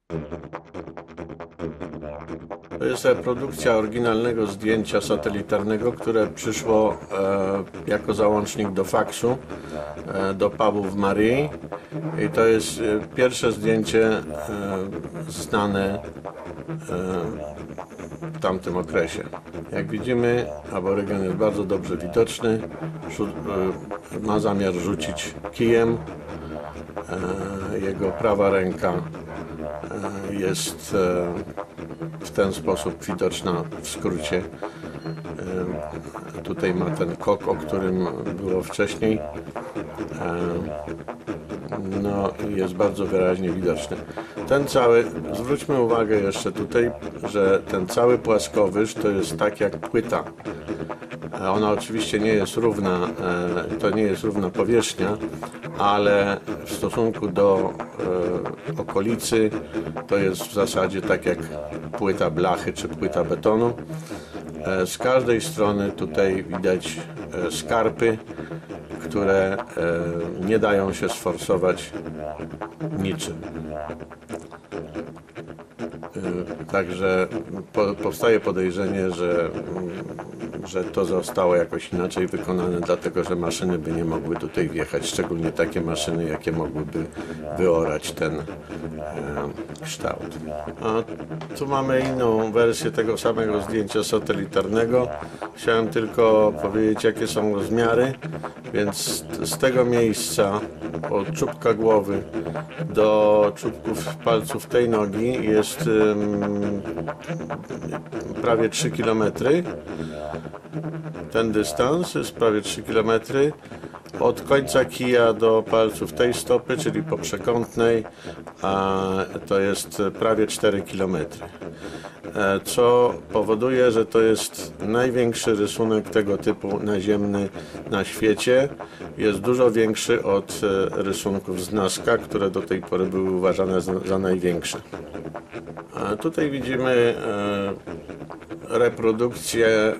To jest reprodukcja oryginalnego zdjęcia satelitarnego, które przyszło jako załącznik do faksu do pubu w Marii. I to jest pierwsze zdjęcie znane w tamtym okresie. Jak widzimy, aborygen jest bardzo dobrze widoczny. Ma zamiar rzucić kijem. Jego prawa ręka jest w ten sposób widoczna w skrócie. Tutaj ma ten kok, o którym było wcześniej. No i jest bardzo wyraźnie widoczny. Ten cały, zwróćmy uwagę jeszcze tutaj, że ten cały płaskowyż to jest tak jak płyta. Ona oczywiście nie jest równa, to nie jest równa powierzchnia, ale w stosunku do okolicy to jest w zasadzie tak jak płyta blachy czy płyta betonu. Z każdej strony tutaj widać skarpy, które nie dają się sforsować niczym. Także powstaje podejrzenie, że to zostało jakoś inaczej wykonane, dlatego że maszyny by nie mogły tutaj wjechać, szczególnie takie maszyny, jakie mogłyby wyorać ten kształt. A tu mamy inną wersję tego samego zdjęcia satelitarnego. Chciałem tylko powiedzieć, jakie są rozmiary, więc z tego miejsca od czubka głowy do czubków palców tej nogi jest prawie 3 km. Ten dystans jest prawie 3 km. Od końca kija do palców tej stopy, czyli po przekątnej, to jest prawie 4 km. Co powoduje, że to jest największy rysunek tego typu naziemny na świecie. Jest dużo większy od rysunków z Nazca, które do tej pory były uważane za największe. A tutaj reprodukcję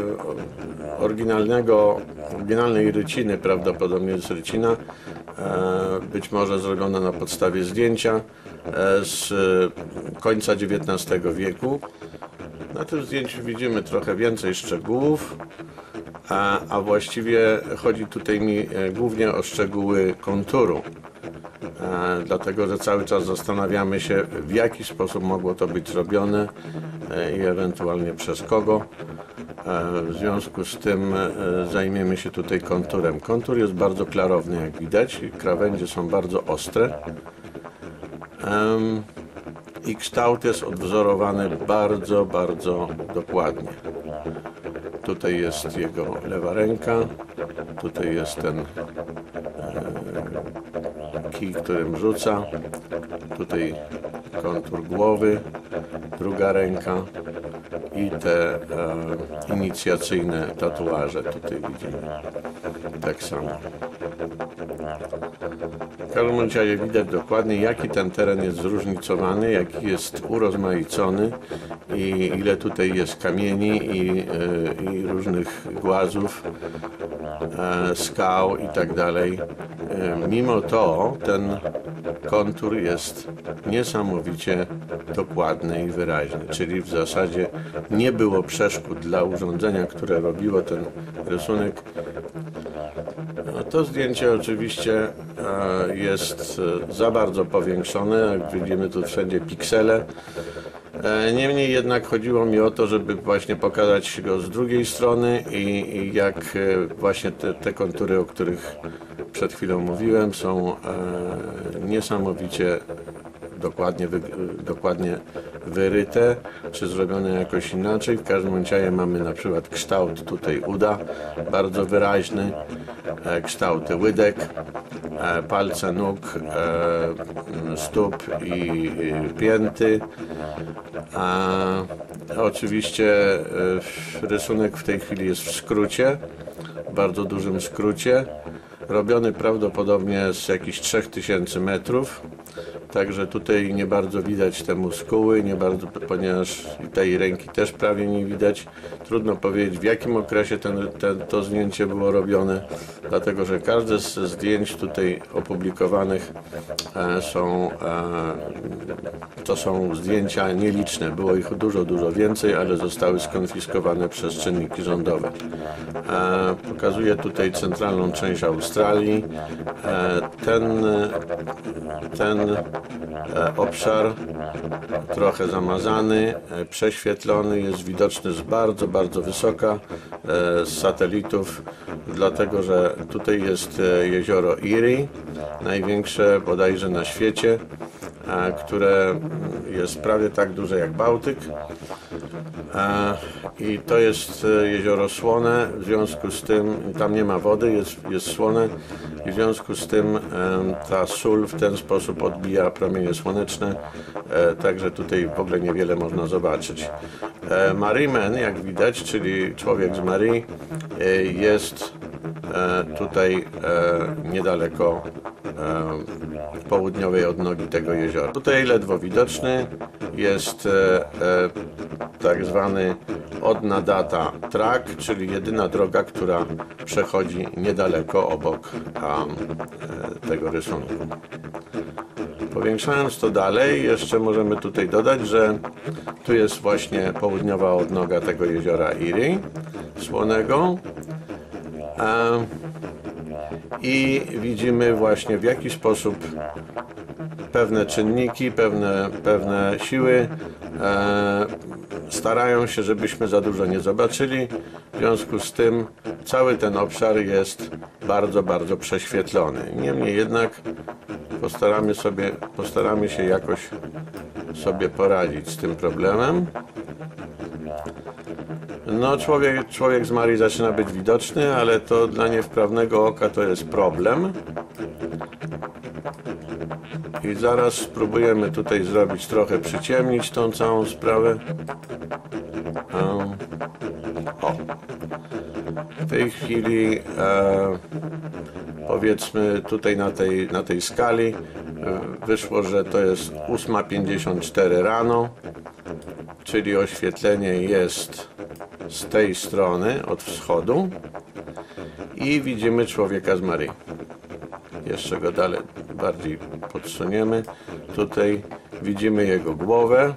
oryginalnej ryciny, prawdopodobnie jest rycina, być może zrobiona na podstawie zdjęcia z końca XIX wieku. Na tym zdjęciu widzimy trochę więcej szczegółów, a właściwie chodzi tutaj mi głównie o szczegóły konturu. Dlatego, że cały czas zastanawiamy się, w jaki sposób mogło to być zrobione i ewentualnie przez kogo. W związku z tym zajmiemy się tutaj konturem. Kontur jest bardzo klarowny, jak widać, krawędzie są bardzo ostre i kształt jest odwzorowany bardzo, bardzo dokładnie. Tutaj jest jego lewa ręka, tutaj jest ten kij, którym rzuca, tutaj kontur głowy, druga ręka i te inicjacyjne tatuaże tutaj widzimy tak samo. W każdym razie widać dokładnie, jaki ten teren jest zróżnicowany, jaki jest urozmaicony i ile tutaj jest kamieni i różnych głazów, skał i tak dalej. Mimo to ten kontur jest niesamowicie dokładny i wyraźny, czyli w zasadzie nie było przeszkód dla urządzenia, które robiło ten rysunek. To zdjęcie oczywiście jest za bardzo powiększone, jak widzimy tu wszędzie piksele. Niemniej jednak chodziło mi o to, żeby właśnie pokazać go z drugiej strony i jak właśnie te kontury, o których przed chwilą mówiłem, są niesamowicie dokładnie wyryte, czy zrobione jakoś inaczej. W każdym razie mamy na przykład kształt tutaj uda, bardzo wyraźny, kształty łydek, palce nóg, stóp i pięty. Oczywiście rysunek w tej chwili jest w skrócie, w bardzo dużym skrócie, robiony prawdopodobnie z jakichś 3000 metrów. Także tutaj nie bardzo widać te muskuły, nie bardzo, ponieważ tej ręki też prawie nie widać. Trudno powiedzieć, w jakim okresie to zdjęcie było robione, dlatego że każde z zdjęć tutaj opublikowanych to są zdjęcia nieliczne. Było ich dużo, dużo więcej, ale zostały skonfiskowane przez czynniki rządowe. Pokazuję tutaj centralną część Australii. Ten obszar trochę zamazany, prześwietlony, jest widoczny z bardzo, bardzo wysoka z satelitów, dlatego że tutaj jest jezioro Erie, największe bodajże na świecie, które jest prawie tak duże jak Bałtyk. I to jest jezioro słone, w związku z tym tam nie ma wody, jest słone i w związku z tym ta sól w ten sposób odbija promienie słoneczne, także tutaj w ogóle niewiele można zobaczyć. Marieman, jak widać, czyli człowiek z Marii, jest tutaj niedaleko południowej odnogi tego jeziora. Tutaj ledwo widoczny jest tak zwany Odnadata Track, czyli jedyna droga, która przechodzi niedaleko obok tego rysunku. Powiększając to dalej, jeszcze możemy tutaj dodać, że tu jest właśnie południowa odnoga tego jeziora Erie słonego. I widzimy właśnie, w jaki sposób pewne czynniki, pewne siły starają się, żebyśmy za dużo nie zobaczyli. W związku z tym cały ten obszar jest bardzo, bardzo prześwietlony. Niemniej jednak postaramy się jakoś sobie poradzić z tym problemem. No, człowiek z Marii zaczyna być widoczny, ale to dla niewprawnego oka to jest problem. I zaraz spróbujemy tutaj zrobić trochę, przyciemnić tą całą sprawę. O. W tej chwili powiedzmy tutaj na tej skali wyszło, że to jest 8:54 rano, czyli oświetlenie jest z tej strony, od wschodu, i widzimy człowieka z Marii. Jeszcze go dalej bardziej podsuniemy. Tutaj widzimy jego głowę.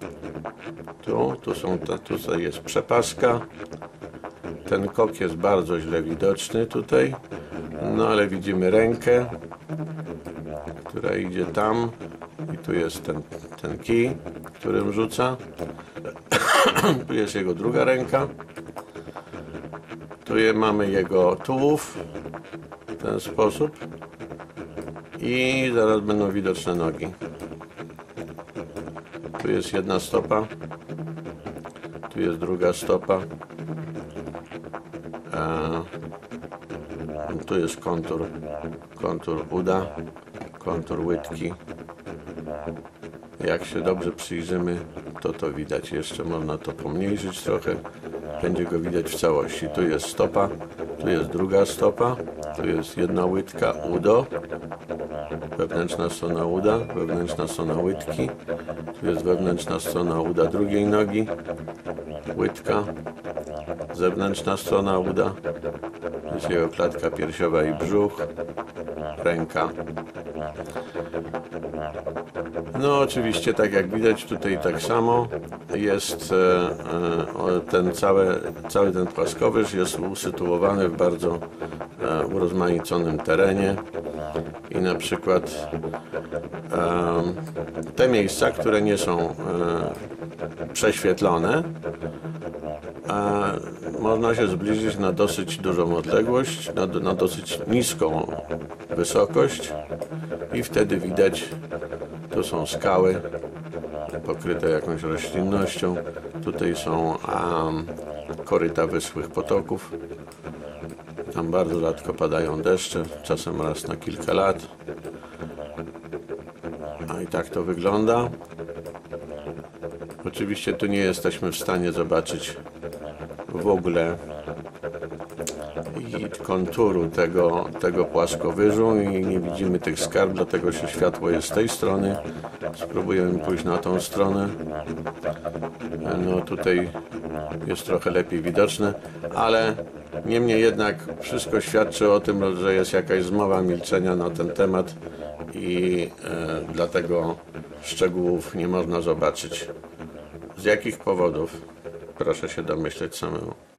Tutaj jest przepaska. Ten kok jest bardzo źle widoczny tutaj. No ale widzimy rękę, która idzie tam. I tu jest ten kij, którym rzuca. Tu jest jego druga ręka. Tu mamy jego tułów w ten sposób. I zaraz będą widoczne nogi. Tu jest jedna stopa. Tu jest druga stopa. Tu jest kontur uda, kontur łydki. Jak się dobrze przyjrzymy, to widać. Jeszcze można to pomniejszyć trochę. Będzie go widać w całości. Tu jest stopa, tu jest druga stopa, tu jest jedna łydka, udo, wewnętrzna strona uda, wewnętrzna strona łydki, tu jest wewnętrzna strona uda drugiej nogi, łydka, zewnętrzna strona uda, to jest jego klatka piersiowa i brzuch, ręka. No oczywiście, tak jak widać, tutaj tak samo jest cały ten płaskowyż jest usytuowany w bardzo urozmaiconym terenie i na przykład te miejsca, które nie są prześwietlone, można się zbliżyć na dosyć dużą odległość, na dosyć niską wysokość i wtedy widać, tu są skały pokryte jakąś roślinnością, tutaj są koryta wyschłych potoków, tam bardzo rzadko padają deszcze, czasem raz na kilka lat. A i tak to wygląda. Oczywiście tu nie jesteśmy w stanie zobaczyć w ogóle, i konturu tego płaskowyżu i nie widzimy tych skarb, dlatego że światło jest z tej strony. Spróbujemy pójść na tą stronę. No tutaj jest trochę lepiej widoczne, ale niemniej jednak wszystko świadczy o tym, że jest jakaś zmowa milczenia na ten temat i dlatego szczegółów nie można zobaczyć. Z jakich powodów? Proszę się domyśleć samemu.